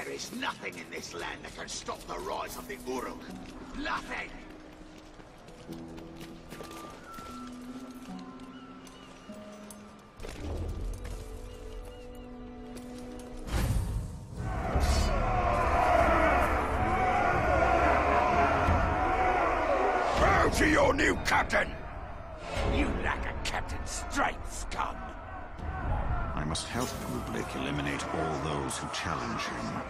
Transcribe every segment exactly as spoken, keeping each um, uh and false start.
There is nothing in this land that can stop the rise of the Uruk. Nothing! Bow to your new captain! You lack a captain's strength, scum! I must help Ublik eliminate all those who challenge him.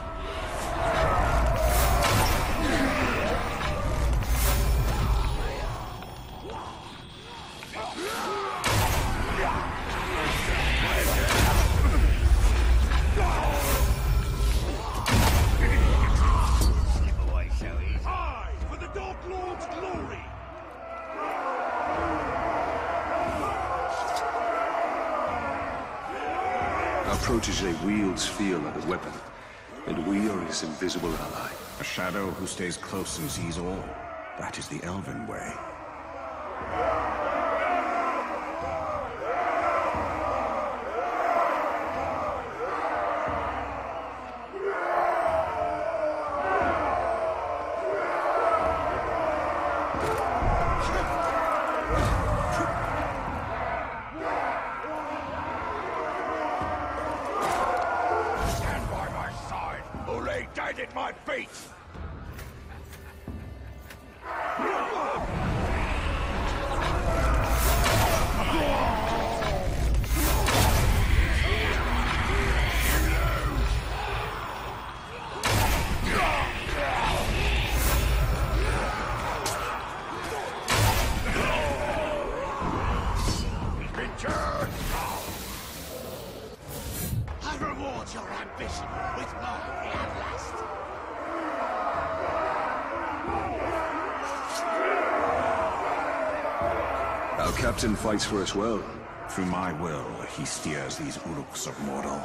Our protege wields fear like a weapon, and we are his invisible ally. A shadow who stays close and sees all. That is the Elven way. Dead at my feet! Return! I reward your ambition with mine at last. Our captain fights for us well. Through my will, he steers these Uruks of Mordor.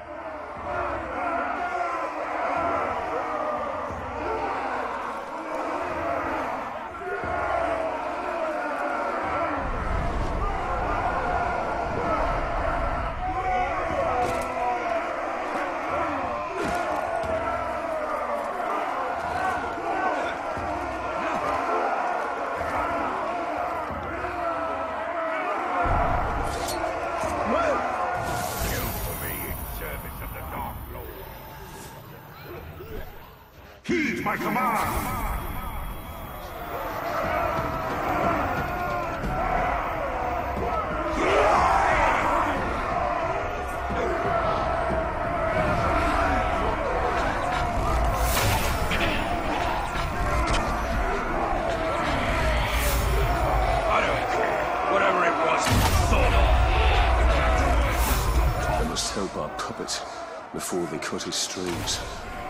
Heed my command! I don't care. Whatever it was, sort of. I must help our puppet before they cut his strings.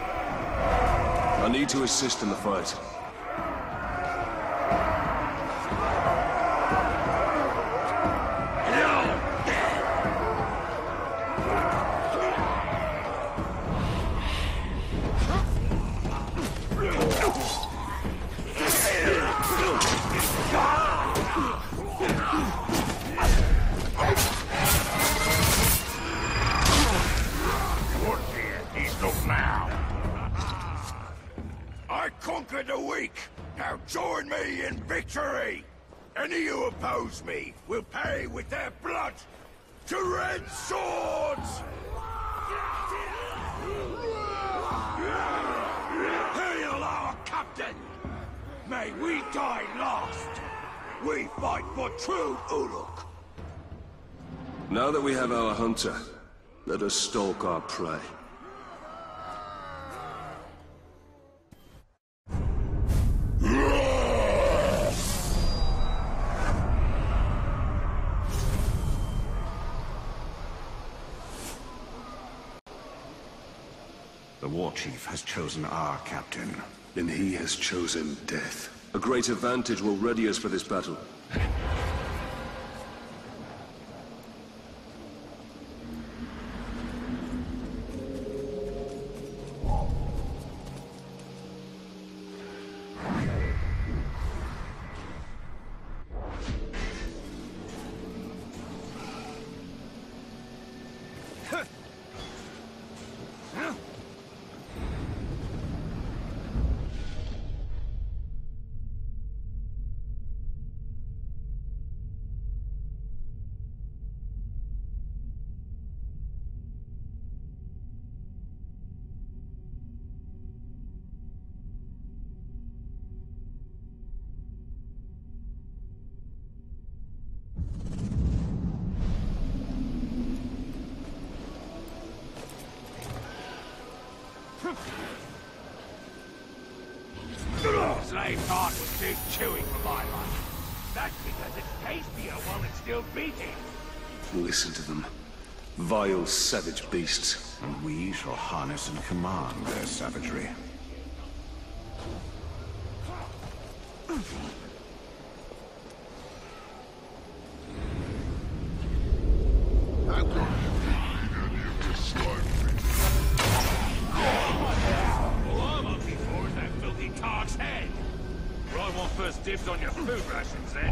I need to assist in the fight. I conquered the weak. Now join me in victory. Any who oppose me will pay with their blood. To red swords! Hail our captain! May we die last. We fight for true Uruk. Now that we have our hunter, let us stalk our prey. The war chief has chosen our captain. And he has chosen death. A great advantage will ready us for this battle. Slave heart was too chewy for my life. That's because it's tastier while it's still beating. Listen to them. Vile, savage beasts. And we shall harness and command their savagery. First dibs on your food rations, then.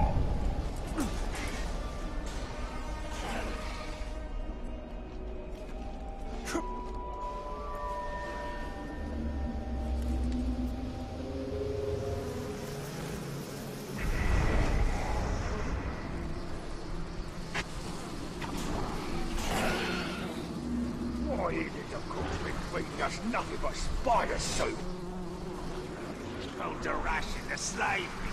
Why is it the cook's been feeding us nothing but spider soup? Told to ration the slave meat.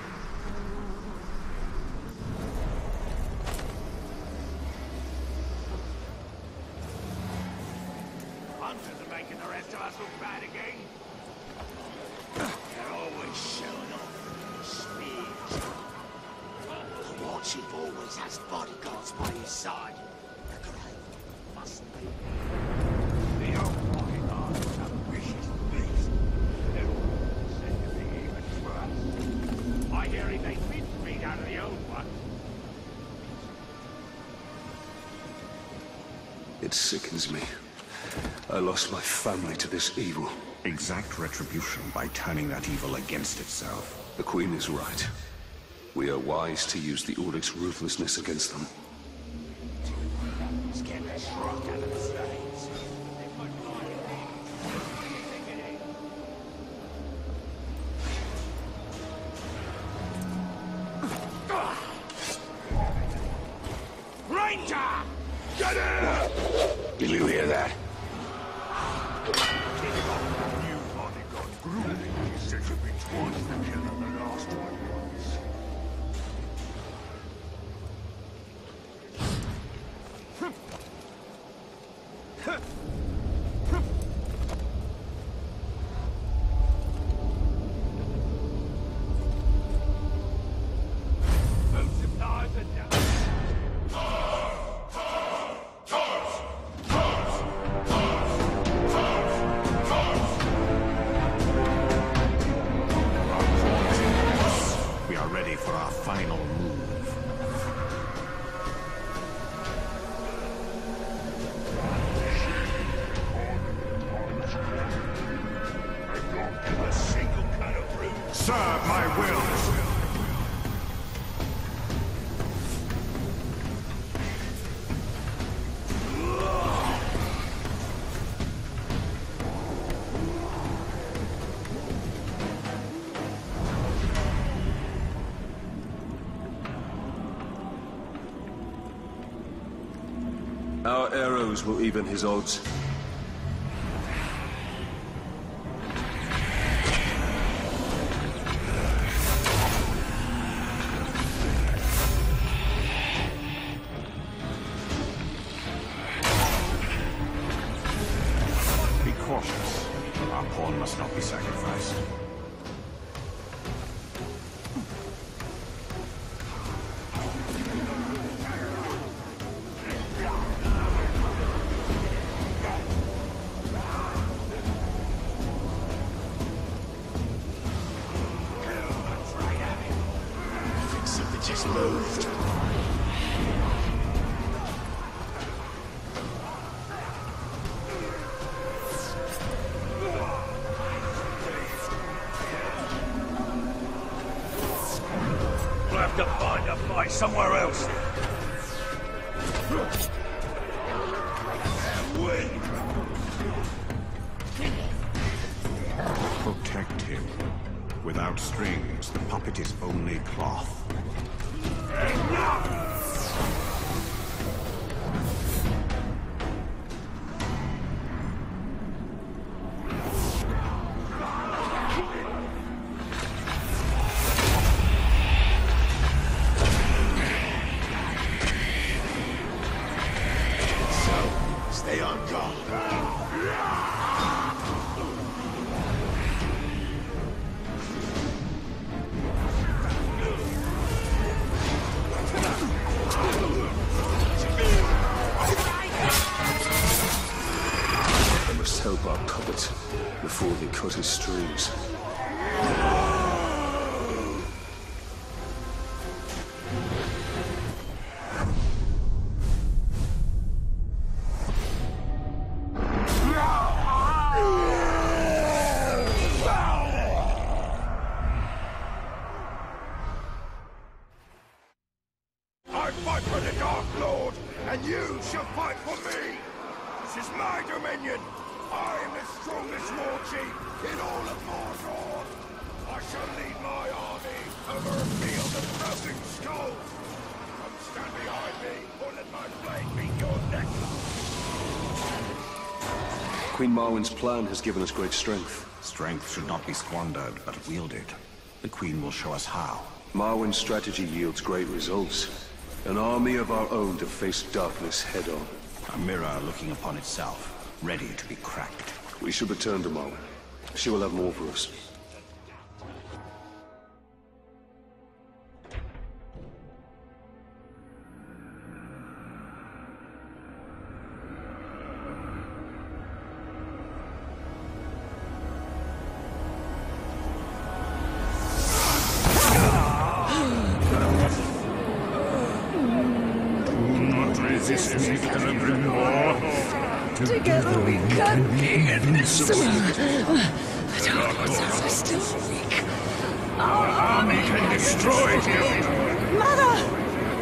Hunters are making the rest of us look bad again. They're always showing off. Spears. The war chief always has bodyguards by his side. The grave must be. The old bodyguard is a vicious beast. I hear he makes me feed out of the old one. It sickens me. I lost my family to this evil. Exact retribution by turning that evil against itself. The Queen is right. We are wise to use the Uruk's ruthlessness against them. Let's get the shrunk out of the slaves. Ranger! Get in! Did you hear that? New bodyguard grew. He said you'd be twice the killer the last one was. Food supplies are down. We are ready for our final move. A single cut of root. Serve my will! Our arrows will even his odds. Be cautious. Our pawn must not be sacrificed. Something just moved. We'll have to find a fight somewhere else. Win! Protect him. Without strings, the puppet is only cloth. Enough! So, stay on guard. help our puppet before they cut his strings. I fight for the Dark Lord, and you shall fight for me! This is my dominion! I am the strongest war chief in all of Mordor! I shall lead my army over a field of broken skulls! Come stand behind me, or let my blade beat your neck! Queen Marwen's plan has given us great strength. Strength should not be squandered, but wielded. The Queen will show us how. Marwen's strategy yields great results. An army of our own to face darkness head-on. A mirror looking upon itself, ready to be cracked. We should return to Marwen. She will have more for us. Resist me, Celebrimbor. Together we can be invincible. The Dark Lords are still weak. Our army can destroy him. Mother!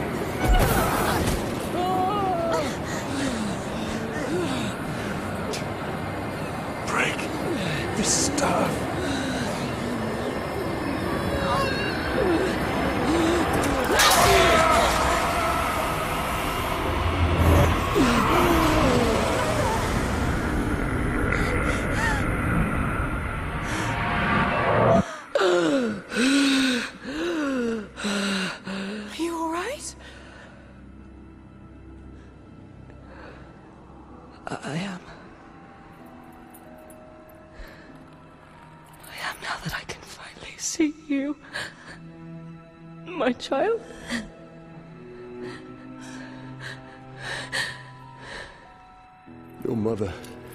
Break the staff. I am. I am now that I can finally see you. My child. Your mother.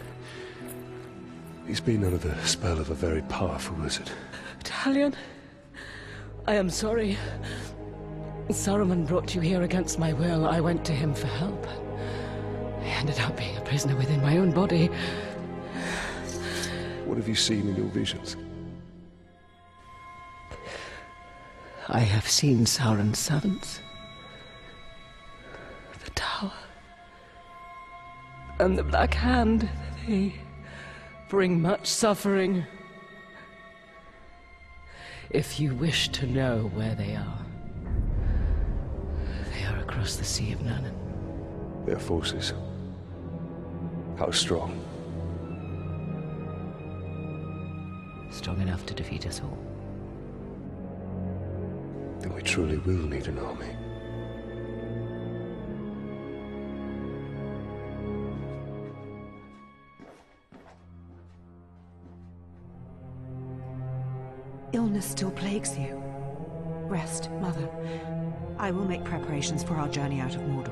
He's been under the spell of a very powerful wizard. Talion, I am sorry. Saruman brought you here against my will. I went to him for help. I ended up being a prisoner within my own body. What have you seen in your visions? I have seen Sauron's servants. The tower. And the Black Hand. They bring much suffering. If you wish to know where they are, they are across the Sea of Nurnen. Their forces. How strong? Strong enough to defeat us all. Then we truly will need an army. Illness still plagues you. Rest, Mother. I will make preparations for our journey out of Mordor.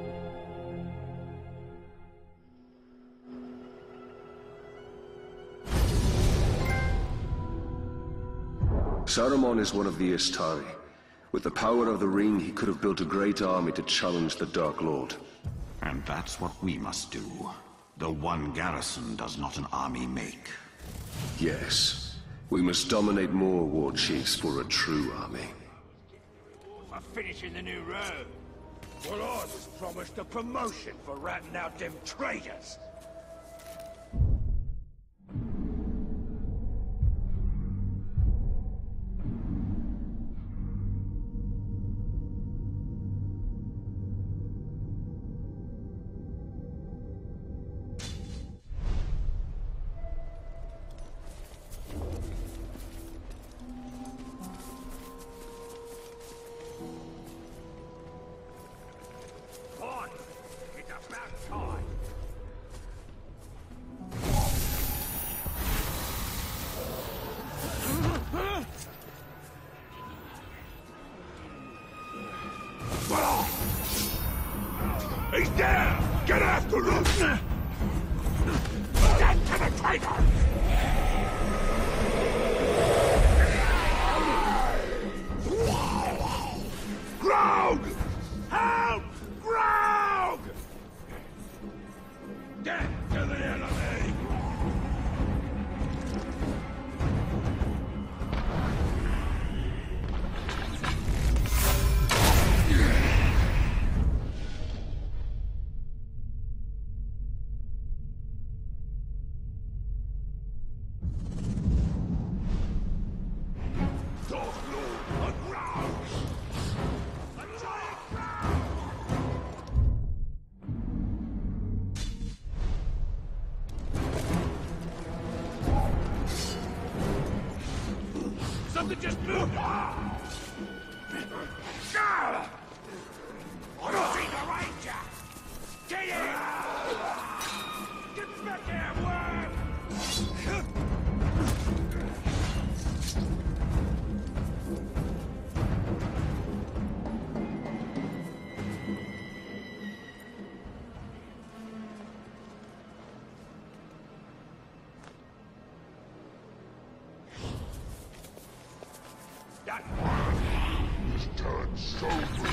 Saruman is one of the Istari. With the power of the ring, he could have built a great army to challenge the Dark Lord. And that's what we must do. The one garrison does not an army make. Yes. We must dominate more war chiefs for a true army. For finishing the new road. Well, I was promised a promotion for ratting out them traitors. Take her! Grog! Help! Grog! Get to the enemy! Something just moved! I see the ranger! Get in! Get back here, worm! This turned so pretty.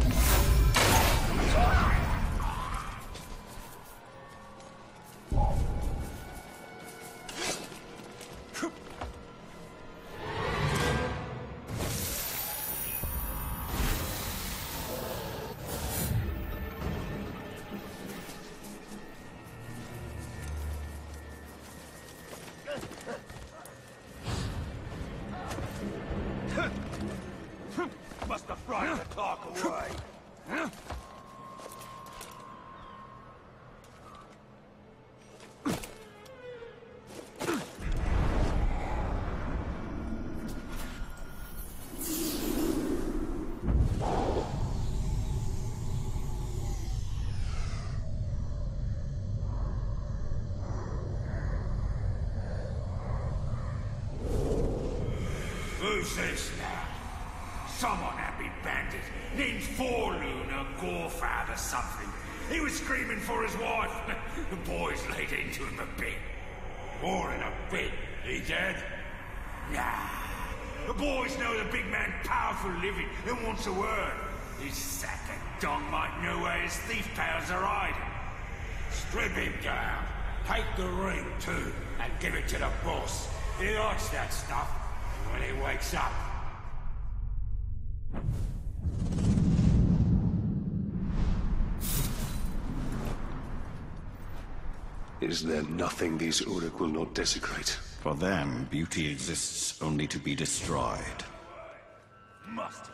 Must have frightened the talk away. Who's this now? Some unhappy bandit named Forloon or Gorfad or something. He was screaming for his wife. The boys laid into him a bit. More than a bit. He dead? Nah. The boys know the big man powerful living and wants a word. His sack of dong might know where his thief pals are hiding. Strip him down. Take the ring too and give it to the boss. He likes that stuff when he wakes up. Is there nothing these Uruk will not desecrate? For them, beauty exists only to be destroyed. Must.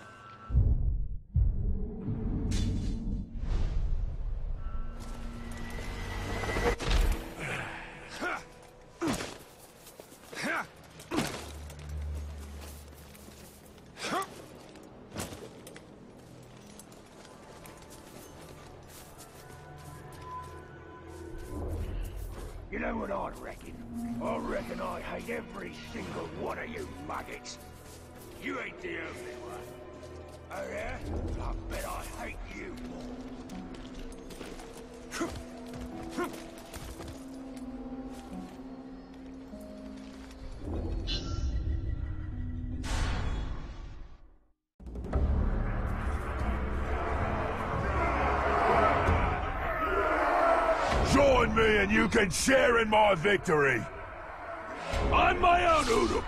You know what I reckon? I reckon I hate every single one of you maggots. You ain't the only one. Oh yeah? I bet I hate you more. Join me and you can share in my victory. I'm my own Uruk.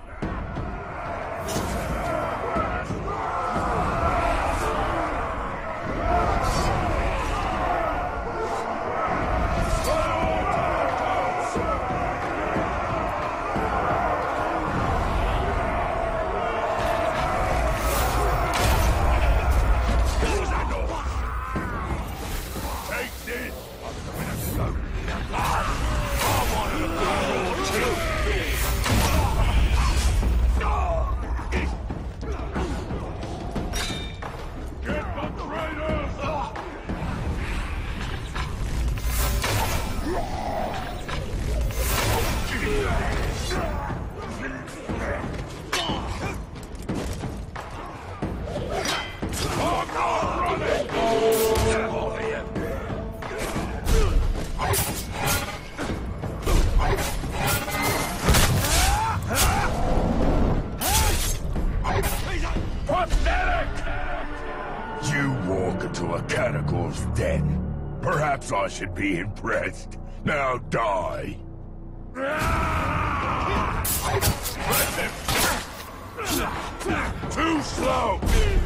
I wanted a good war too. I should be impressed. Now die. Too slow!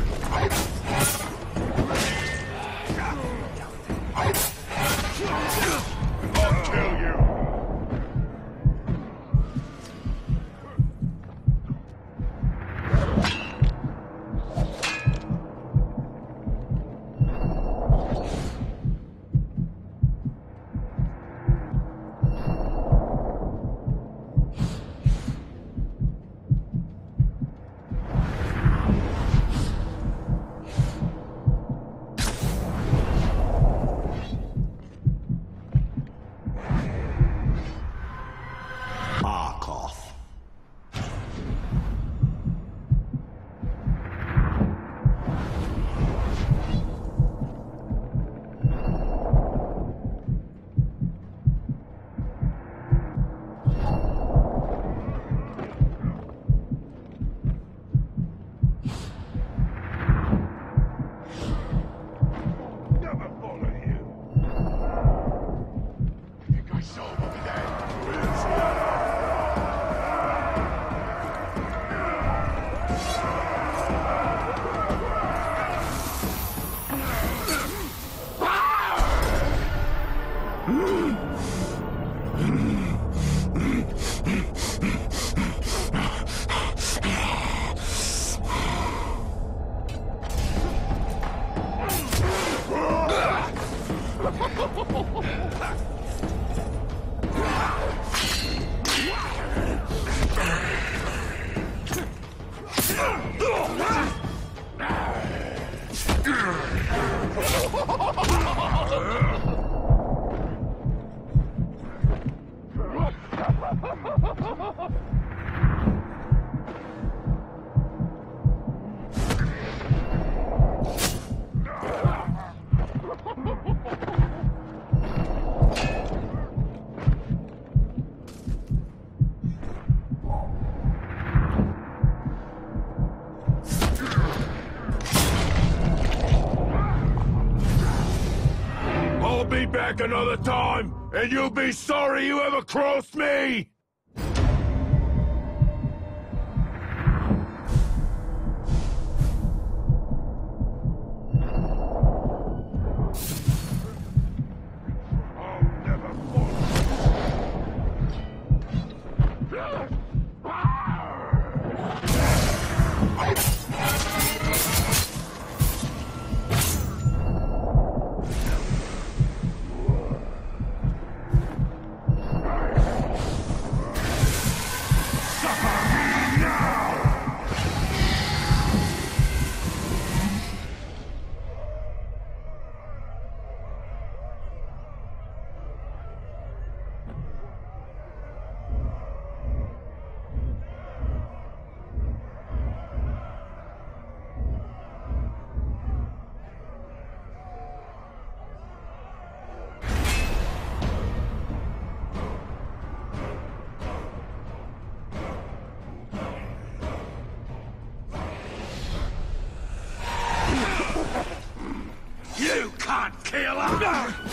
I'll kill you! Be back another time, and you'll be sorry you ever crossed me! You can't kill her!